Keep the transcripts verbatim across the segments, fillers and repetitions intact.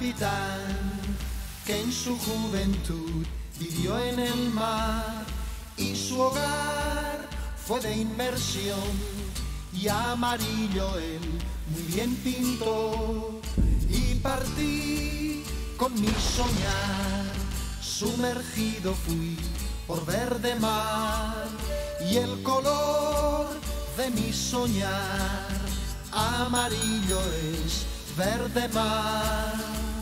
capitán que en su juventud vivió en el mar y su hogar fue de inmersión, y amarillo él muy bien pintó, y partí con mi soñar, sumergido fui por verde mar, y el color de mi soñar amarillo es verde mar.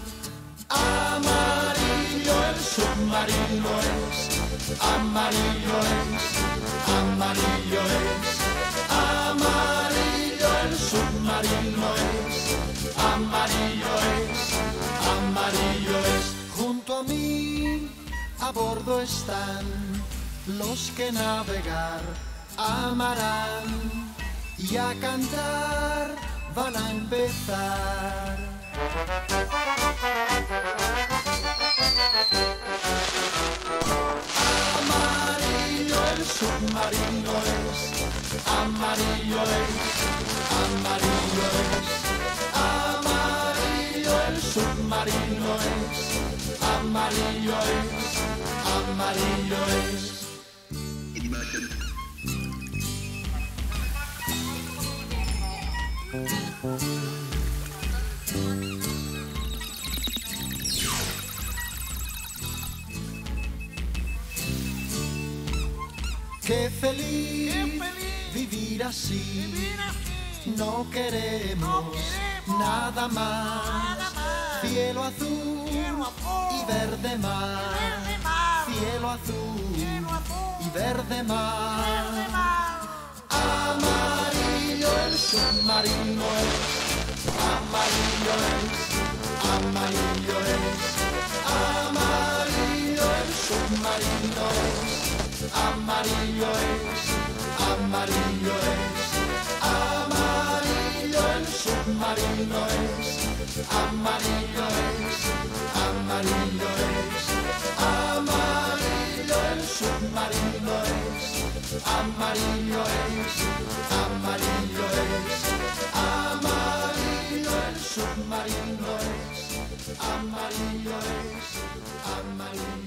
Amarillo el submarino es, amarillo es, amarillo es, amarillo el submarino es, amarillo es, amarillo es. Junto a mí a bordo están los que navegar amarán, y a cantar van a empezar. Amarillo el submarino es, amarillo es, amarillo es, amarillo el submarino es, amarillo es, amarillo es. Qué feliz, Qué feliz vivir así, vivir así. No queremos, No queremos nada más, nada más. Cielo azul, Cielo azul y verde mar, y verde mar. Cielo azul, Cielo azul y verde mar. verde mar. Amarillo el submarino es, amarillo es, amarillo es, amarillo el submarino es, amarillo es, amarillo es, amarillo el submarino es, amarillo es, amarillo es, amarillo el submarino es, amarillo es, amarillo es, amarillo el submarino es, amarillo es, amarillo.